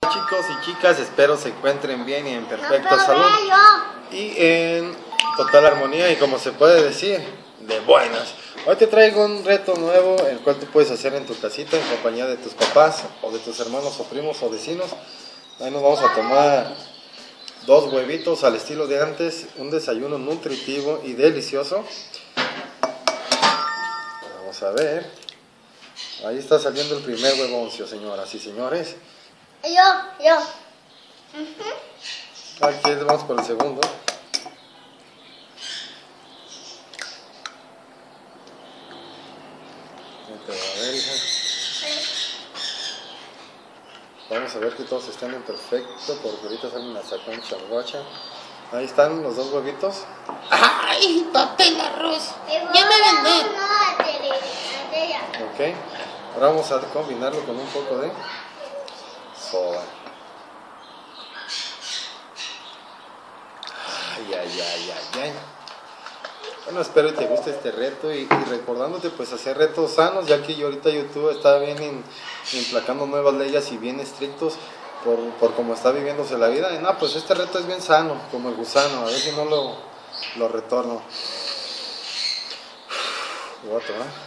Chicos y chicas, espero se encuentren bien y en perfecta salud y en total armonía y, como se puede decir, de buenas. Hoy te traigo un reto nuevo, el cual tú puedes hacer en tu casita en compañía de tus papás o de tus hermanos o primos o vecinos. Ahí nos vamos a tomar 2 huevitos al estilo de antes, un desayuno nutritivo y delicioso. Vamos a ver, ahí está saliendo el primer huevoncio, señoras y señores. Yo. Aquí vamos por el segundo. A ver, hija. Vamos a ver que todos estén en perfecto, porque ahorita salen una saconcha guacha. Ahí están los 2 huevitos. ¡Ay, papel arroz! ¡Ya me vendé! Ok, ahora vamos a combinarlo con un poco de soda. Ay. Bueno, espero que te guste este reto y recordándote pues hacer retos sanos, ya que ahorita YouTube está bien implacando nuevas leyes y bien estrictos por cómo está viviéndose la vida. Y no, pues este reto es bien sano, como el gusano, a ver si no lo retorno. Voy a tomar.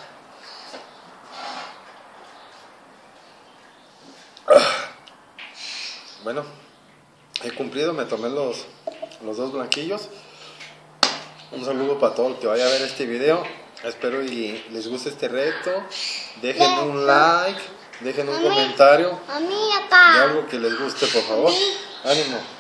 Bueno, he cumplido, me tomé los 2 blanquillos. Un saludo para todo el que vaya a ver este video. Espero y les guste este reto. Dejen un like, dejen un comentario de algo que les guste, por favor. Ánimo.